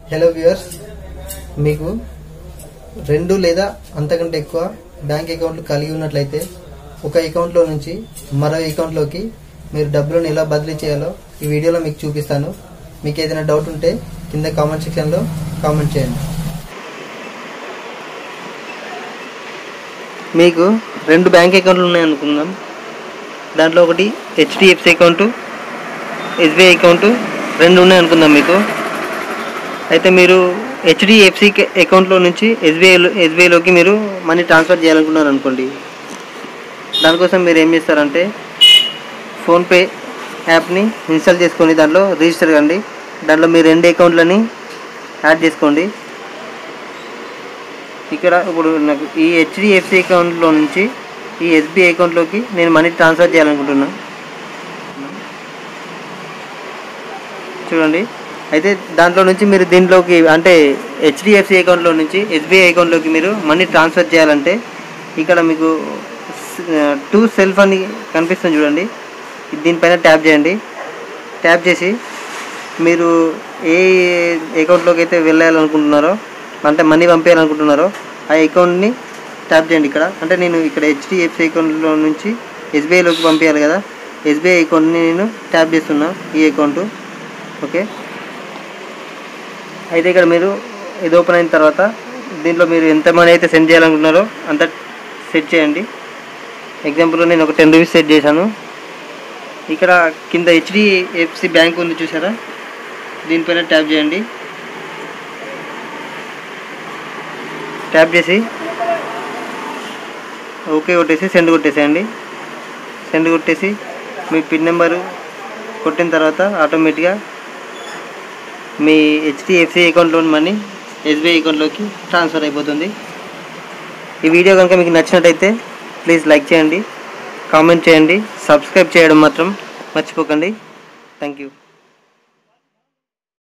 Hello viewers, మీకు రెండు లేదా అంతకంటే ఎక్కువ బ్యాంక్ అకౌంట్లు కలిగి ఉన్నట్లయితే ఒక అకౌంట్లో నుంచి మరో అకౌంట్లోకి మీరు డబ్బులను ఎలా బదిలీ చేయాలో ఈ వీడియోలో మీకు చూపిస్తాను. మీకు ఏదైనా డౌట్ ఉంటే కింద కామెంట్ సెక్షన్లో కామెంట్ చేయండి. మీకు రెండు బ్యాంక్ అకౌంట్లు ఉన్నాయనుకుందాం. దాంట్లో ఒకటి హెచ్డిఎఫ్సి అకౌంటు, ఎస్బీఐ అకౌంటు రెండు ఉన్నాయనుకుందాం మీకు. అయితే మీరు హెచ్డిఎఫ్సి అకౌంట్లో నుంచి ఎస్బీఐలోకి మీరు మనీ ట్రాన్స్ఫర్ చేయాలనుకున్నారు అనుకోండి. దానికోసం మీరు ఏం చేస్తారంటే ఫోన్పే యాప్ని ఇన్స్టాల్ చేసుకొని దాంట్లో రిజిస్టర్ కండి. దాంట్లో మీ రెండు అకౌంట్లని యాడ్ చేసుకోండి. ఇక్కడ ఇప్పుడు నాకు ఈ హెచ్డిఎఫ్సి అకౌంట్లో నుంచి ఈ ఎస్బీఐ అకౌంట్లోకి నేను మనీ ట్రాన్స్ఫర్ చేయాలనుకుంటున్నాను. చూడండి, అయితే దాంట్లో నుంచి మీరు దీంట్లోకి అంటే హెచ్డిఎఫ్సి అకౌంట్లో నుంచి ఎస్బీఐ అకౌంట్లోకి మీరు మనీ ట్రాన్స్ఫర్ చేయాలంటే ఇక్కడ మీకు టు సెల్ఫ్ అని కనిపిస్తుంది చూడండి. దీనిపైన ట్యాప్ చేయండి. ట్యాప్ చేసి మీరు ఏ అకౌంట్లోకి అయితే వెళ్ళాలనుకుంటున్నారో అంటే మనీ పంపించాలనుకుంటున్నారో ఆ అకౌంట్ని ట్యాప్ చేయండి. ఇక్కడ అంటే నేను ఇక్కడ హెచ్డిఎఫ్సి అకౌంట్లో నుంచి ఎస్బీఐలోకి పంపించాలి కదా, ఎస్బీఐ అకౌంట్ని నేను ట్యాప్ చేస్తున్నా, ఈ అకౌంటు. ఓకే, అయితే ఇక్కడ మీరు ఇది ఓపెన్ అయిన తర్వాత దీంట్లో మీరు ఎంత మనీ అయితే సెండ్ చేయాలనుకుంటున్నారో అంత సెట్ చేయండి. ఎగ్జాంపుల్గా నేను ఒక 10 రూపీస్ సెట్ చేశాను. ఇక్కడ కింద హెచ్డిఎఫ్సి బ్యాంక్ ఉంది చూసారా, దీనిపైన ట్యాప్ చేయండి. ట్యాప్ చేసి ఓకే కొట్టేసి సెండ్ కొట్టేసేయండి. సెండ్ కొట్టేసి మీ పిన్ నెంబరు కొట్టిన తర్వాత ఆటోమేటిక్గా మీ హెచ్డిఎఫ్సి అకౌంట్లోని మనీ ఎస్బీఐ అకౌంట్లోకి ట్రాన్స్ఫర్ అయిపోతుంది. ఈ వీడియో కనుక మీకు నచ్చినట్టయితే ప్లీజ్ లైక్ చేయండి, కామెంట్ చేయండి, సబ్స్క్రైబ్ చేయడం మాత్రం మర్చిపోకండి. Thank you.